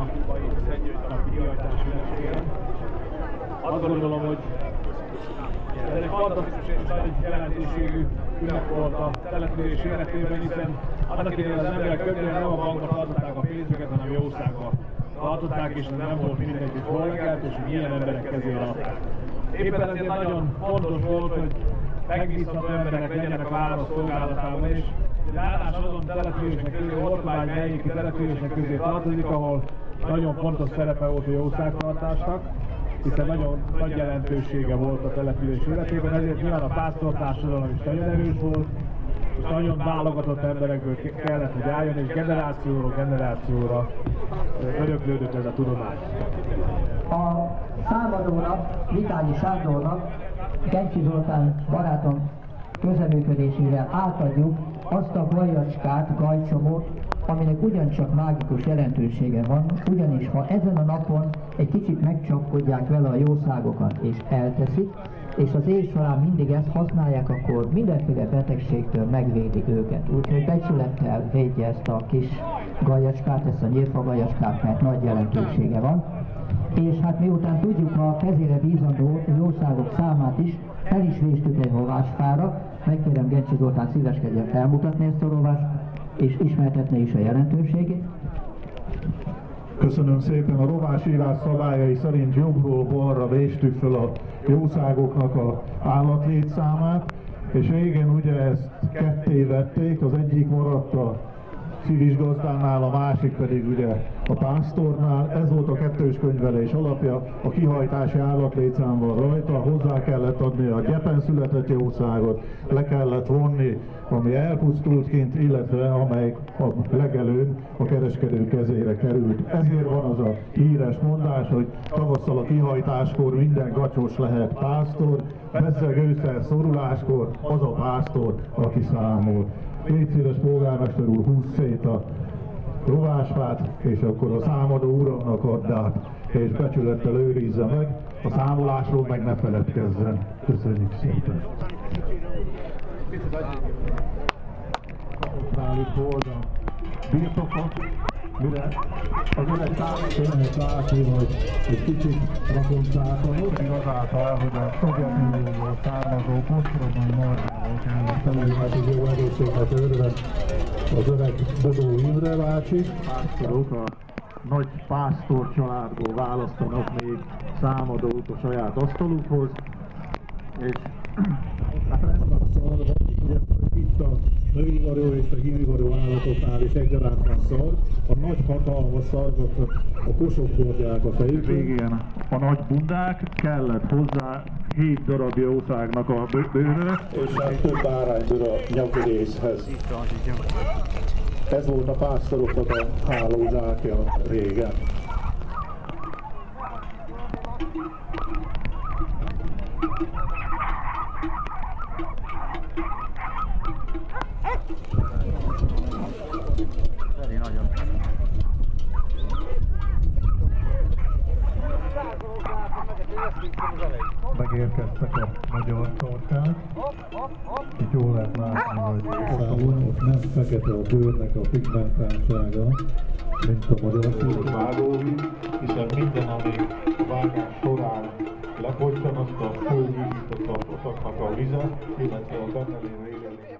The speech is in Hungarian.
napi kihajtás ünnepségen. Azt gondolom, hogy ez egy fantasztikus és nagy jelentőségű ünnep volt a település életében, hiszen annak idején az emberek könyvén nem a bankba tartották a pénzüket, hanem jószágba tartották, és ez nem volt mindegy, hogy hol legelt, és hogy milyen emberek kezére adták. Éppen ezért nagyon fontos volt, hogy megbízható emberek legyenek a város szolgálatában, és ráadásul azon települések közé, Ortvágy melyik települések közé tartozik, ahol nagyon fontos szerepe volt a jószágtartásnak, hiszen nagyon nagy jelentősége volt a település életében, ezért nyilván a pásztortársadalom is nagyon erős volt, és nagyon válogatott emberekből kellett, hogy álljon, és generációról generációra öröklődött ez a tudomány. A számadónak, Vitányi Sándornak, Gencsi Zoltán barátom közreműködésével átadjuk azt a gajacskát, gajcsomót, aminek ugyancsak mágikus jelentősége van, ugyanis ha ezen a napon egy kicsit megcsapkodják vele a jószágokat és elteszik, és az év során mindig ezt használják, akkor mindenféle betegségtől megvédi őket. Úgyhogy becsülettel védje ezt a kis gajacskát, ezt a nyírfa gajacskát, mert nagy jelentősége van. És hát miután tudjuk a kezére bízandó jószágok számát is, el is véstük egy rovásfára. Megkérem Gencsi Zoltán szíveskedjen felmutatni ezt a rovást, és ismertetni is a jelentőségét. Köszönöm szépen. A rovásírás szabályai szerint jobbról balra véstük fel a jószágoknak a állatlétszámát, és régen ugye ezt ketté vették, az egyik maradt a szívisgazdánál, a másik pedig ugye a pásztornál. Ez volt a kettős könyvelés alapja, a kihajtási állatlétszám van rajta, hozzá kellett adni a gyepen született jószágot, le kellett vonni, ami elpusztult kint, illetve amely a legelőn a kereskedő kezére került. Ezért van az a híres mondás, hogy tavasszal a kihajtáskor minden gacsos lehet pásztor, bezzeg ősszel szoruláskor az a pásztor, aki számol. Légy szíves, polgármester úr, húzz szét a rovásfát, és akkor a számadó uramnak add át, és becsülettel őrizze meg, a számolásról meg ne feledkezzen. Köszönjük szépen! Náluk volt a birtokot, mire az öreg társadalmat látni, hogy egy kicsit rakontsátanok, azáltal, hogy a Szovjetunióból származó posztromai margáról kellett felülmeti jó egészséget őrve az öreg Bodó Imre bácsi. Pásztorok a nagy pásztor családból választanak még számadót a saját asztalukhoz, és hát rendben ugye itt a nőivaró és a hímivaró állatoknál is egyaránt van szar. A nagy hatalmas szarvat a kosok hordják a fejükön. Végén a nagy bundák, kellett hozzá 7 darab jószágnak a bőrre, és hát több báránybőr a nyakirészhez. Ez volt a pásztoroknak a hálózátja régen. Megérkeztek a magyar tarkák. Itt jól lehet látni, hogy ott nem fekete a bőrnek a pigmentáltsága, mint a magyar vágóvíz, hiszen minden, ami a vágás során lefogytan, azt a fölvízított a vizet, illetve a benne lévő